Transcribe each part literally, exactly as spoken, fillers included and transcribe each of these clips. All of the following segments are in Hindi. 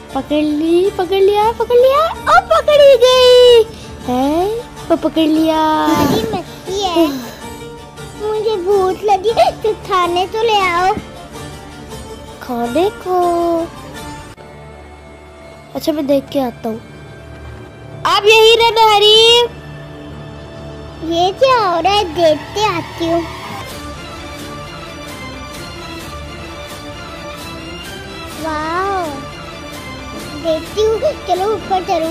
पकड़ ली, पकड़ लिया, पकड़ लिया, और पकड़ी गई है, वो पकड़ लिया। बड़ी मस्ती है। मुझे भूख लगी, तो खाने तो ले आओ। खाने को? अच्छा मैं देख के आता हूँ। आप यही रहना हरीफ। ये क्या हो रहा है, देखते आती हूँ। वाह, देखती हूँ, चलो ऊपर चलो।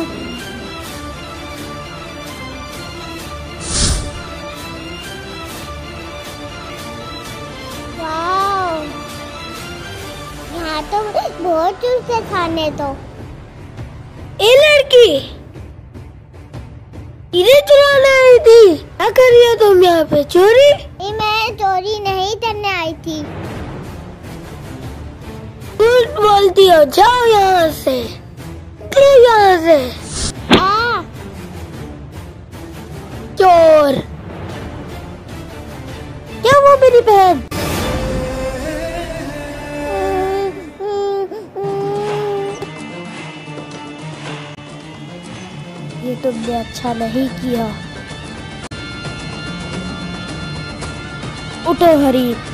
वाह, यहाँ तो बहुत चीज़ है खाने तो। ए लड़की, इन्हें चुराने आई थी, क्या कर रही हो तुम यहाँ पे? चोरी? ये मैं चोरी नहीं करने आई थी। झूठ बोलती हो, जाओ यहाँ से, निकलो यहाँ से। आ, चोर। क्या वो मेरी बहन? ये तुमने अच्छा नहीं किया। उठो हरीफ।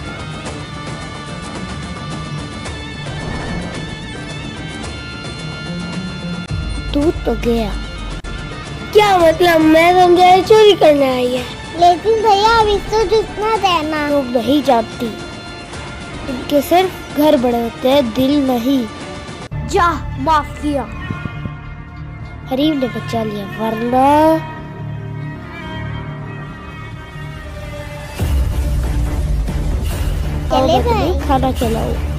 दूध तो गया। क्या मतलब? मैं समझा चोरी करने आई है। लेकिन भैया अब इसको जितना देना। लोग नहीं जानती, इनके सिर्फ घर बड़े होते हैं, दिल नहीं। जा, माफ किया। हरीफ ने बचा लिया, वरना चले भाई, खाना खिलाओ।